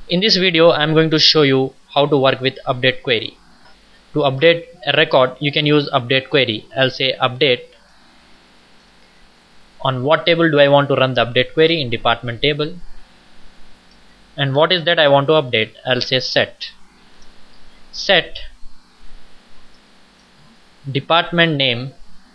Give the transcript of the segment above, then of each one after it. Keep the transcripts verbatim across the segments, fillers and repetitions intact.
In this video I am going to show you how to work with update query. To update a record you can use update query. I'll say update on what table do I want to run the update query. In department table. And what is that I want to update? I'll say set set department name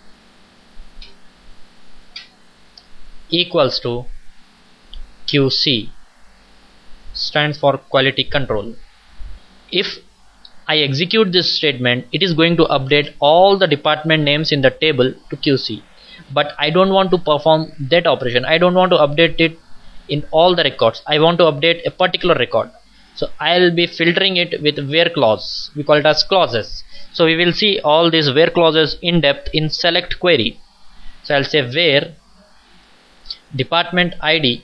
equals to Q C, stands for quality control. If I execute this statement, it is going to update all the department names in the table to Q C, but I don't want to perform that operation. I don't want to update it in all the records. I want to update a particular record, so I'll be filtering it with where clause. We call it as clauses. So we will see all these where clauses in depth in select query. So I'll say where department I D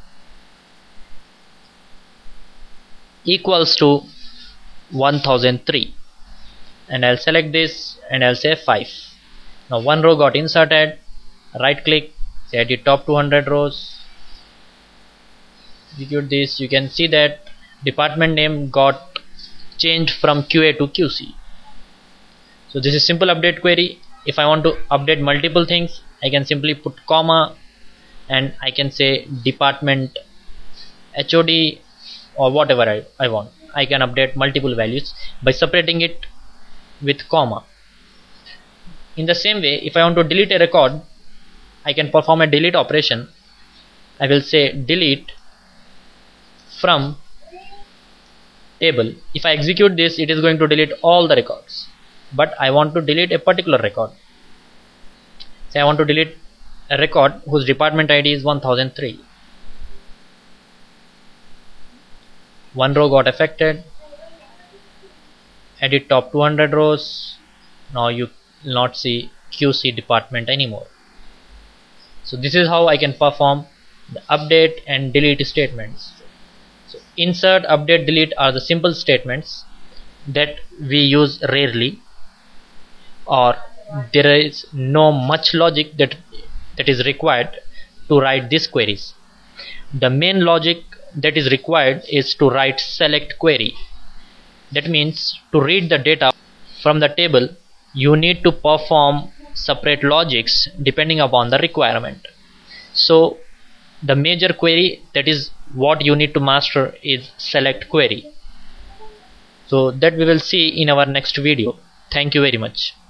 equals to one thousand three, and I'll select this and I'll say five. Now one row got inserted. Right click, say edit top two hundred rows, execute this. You can see that department name got changed from Q A to Q C. So this is simple update query. If I want to update multiple things, I can simply put comma and I can say department H O D or whatever I, I want. I can update multiple values by separating it with comma. In the same way, if I want to delete a record, I can perform a delete operation. I will say delete from table. If I execute this, it is going to delete all the records, but I want to delete a particular record. Say I want to delete a record whose department I D is one thousand three. One row got affected. Edit top two hundred rows. Now you will not see Q C department anymore. So this is how I can perform the update and delete statements. So insert, update, delete are the simple statements that we use rarely, or there is no much logic that that is required to write these queries. The main logic that is required is to write select query. That means to read the data from the table you need to perform separate logics depending upon the requirement. So the major query, that is what you need to master, is select query. So that we will see in our next video. Thank you very much.